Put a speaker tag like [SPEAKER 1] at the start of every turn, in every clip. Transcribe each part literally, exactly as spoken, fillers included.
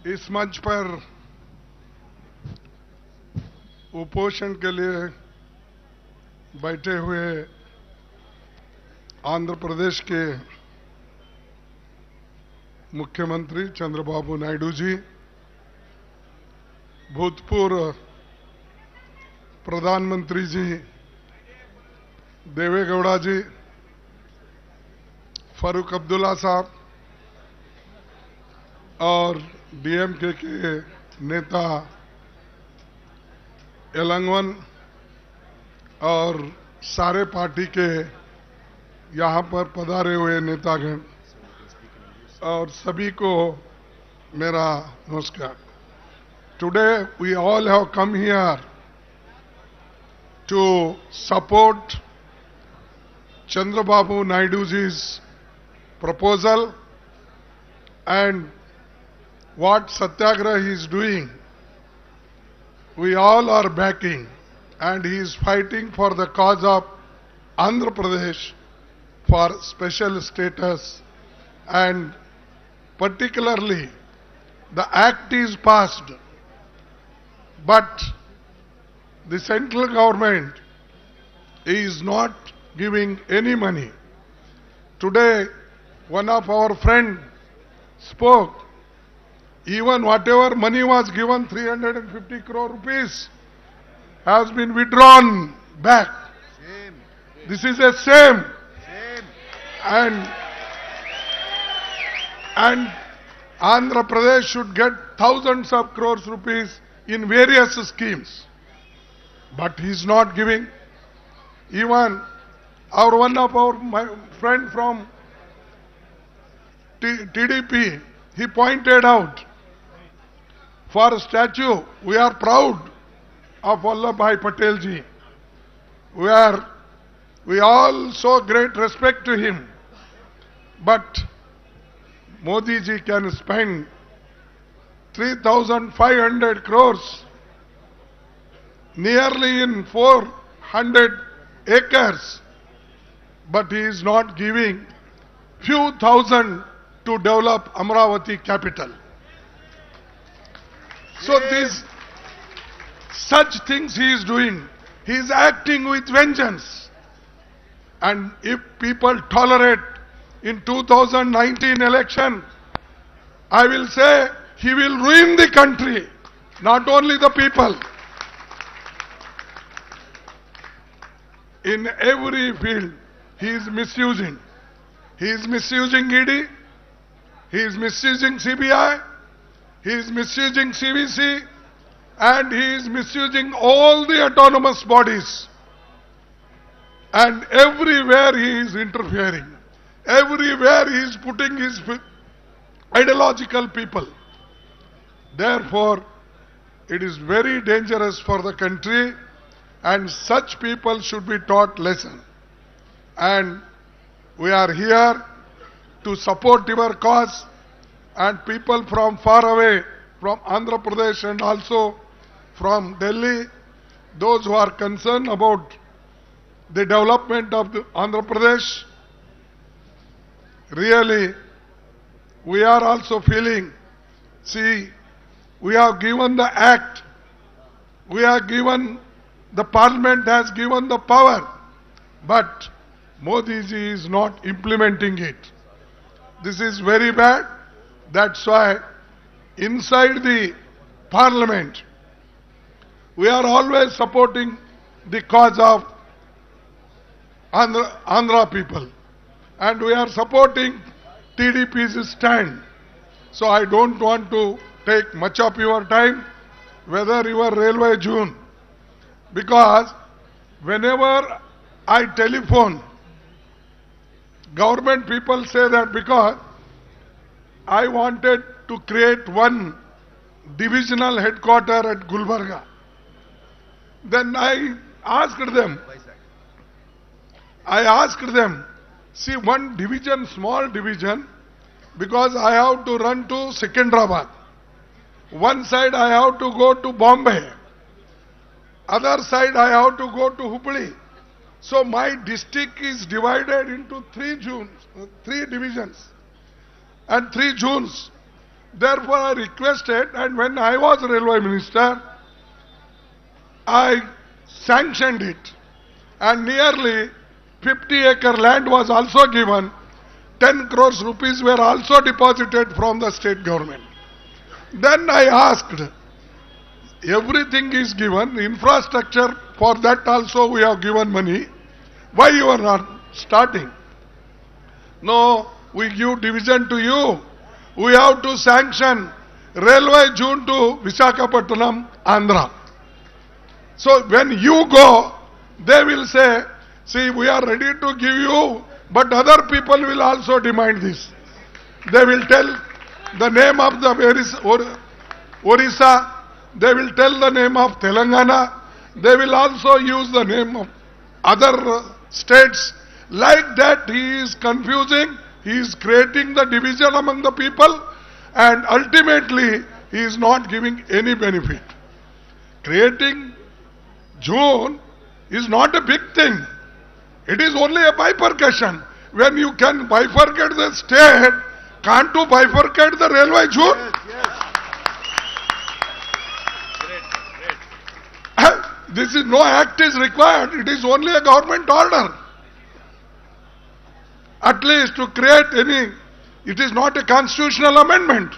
[SPEAKER 1] इस मंच पर उपोषण के लिए बैठे हुए आंध्र प्रदेश के मुख्यमंत्री चंद्रबाबू नायडू जी, भूतपूर्व प्रधानमंत्री जी देवेगौड़ा जी, फारूक अब्दुल्ला साहब और डीएमके के नेता एलंगवन और सारे पार्टी के यहाँ पर पधारे हुए नेतागण और सभी को मेरा नमस्कार। Today we all have come here to support Chandrababu Naiduji's proposal and what Satyagraha he is doing. We all are backing, and he is fighting for the cause of Andhra Pradesh for special status, and particularly the act is passed, but the central government is not giving any money. Today, one of our friend spoke, even whatever money was given, three hundred fifty crore rupees, has been withdrawn back. Shame. This is a shame. Shame. And, and Andhra Pradesh should get thousands of crores rupees in various schemes. But he is not giving. Even Our one of our my friend from T D P, he pointed out, for a statue, we are proud of Vallabhbhai Patel ji. We are, we all show great respect to him. But Modi ji can spend three thousand five hundred crores, nearly in four hundred acres. But he is not giving few thousand to develop Amravati capital. So these, such things he is doing. He is acting with vengeance. And if people tolerate in two thousand nineteen election, I will say he will ruin the country, not only the people. In every field, he is misusing. He is misusing E D, he is misusing C B I, he is misusing C V C, and he is misusing all the autonomous bodies. And everywhere he is interfering. Everywhere he is putting his ideological people. Therefore, it is very dangerous for the country, and such people should be taught lesson. And we are here to support your cause, and people from far away, from Andhra Pradesh and also from Delhi, those who are concerned about the development of the Andhra Pradesh, really, we are also feeling, see, we have given the act, we have given, the parliament has given the power, but Modi ji is not implementing it. This is very bad. That's why inside the parliament, we are always supporting the cause of Andhra, Andhra people. And we are supporting T D P's stand. So I don't want to take much of your time, whether your railway June. Because whenever I telephone, government people say that because I wanted to create one divisional headquarter at Gulbarga. Then I asked them, I asked them, see, one division, small division, because I have to run to Secunderabad. One side I have to go to Bombay. Other side I have to go to Hubli. So my district is divided into three zones, three divisions and three zones. Therefore, I requested, and when I was railway minister, I sanctioned it. And nearly fifty acre land was also given. ten crores rupees were also deposited from the state government. Then I asked, everything is given, infrastructure, for that also we have given money. Why you are not starting? No, we give division to you. We have to sanction railway June to Visakhapatnam, Andhra. So when you go, they will say, see, we are ready to give you, but other people will also demand this. They will tell the name of the Orissa, they will tell the name of Telangana, they will also use the name of other states. Like that, he is confusing, he is creating the division among the people, and ultimately he is not giving any benefit. Creating June is not a big thing. It is only a bifurcation. When you can bifurcate the state, can't you bifurcate the railway June?
[SPEAKER 2] Yes, yes. Great, great.
[SPEAKER 1] This is no act is required. It is only a government order. At least to create any, it is not a constitutional amendment.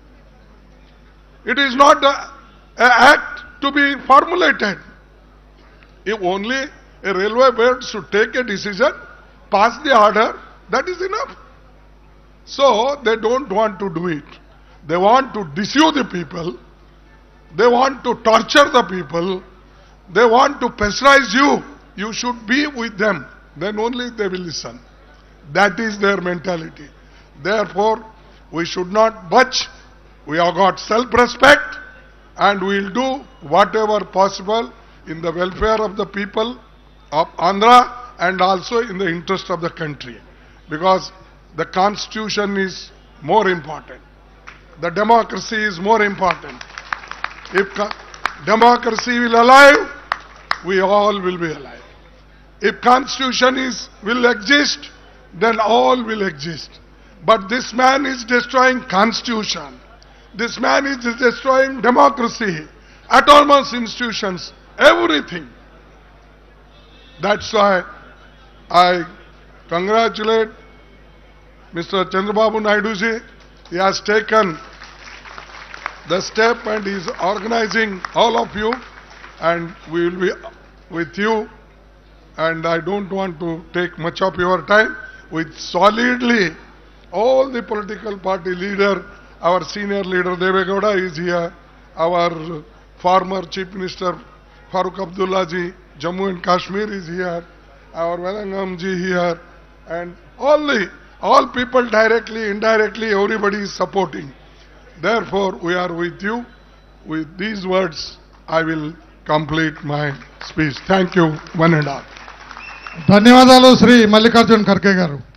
[SPEAKER 1] It is not an act to be formulated. If only a railway board should take a decision, pass the order, that is enough. So they don't want to do it. They want to deceive the people. They want to torture the people. They want to pressurize you. You should be with them. Then only they will listen. That is their mentality. Therefore, we should not budge. We have got self-respect and we will do whatever possible in the welfare of the people of Andhra and also in the interest of the country. Because the constitution is more important. The democracy is more important. If democracy will alive, we all will be alive. If constitution is will exist, then all will exist. But this man is destroying constitution. This man is destroying democracy, autonomous institutions, everything. That's why I congratulate Mister Chandrababu Naidu ji. He has taken the step and is organizing all of you, and we will be with you. And I don't want to take much of your time. With solidly all the political party leader, our senior leader Deve Gowda is here, our former Chief Minister Farooq Abdullah ji, Jammu and Kashmir is here, our Velangam ji here, and all the all people directly, indirectly, everybody is supporting. Therefore, we are with you. With these words, I will complete my speech. Thank you, one and all.
[SPEAKER 3] ధన్యవాదాలు శ్రీ మల్లికార్జున్ ఖర్గే గారు.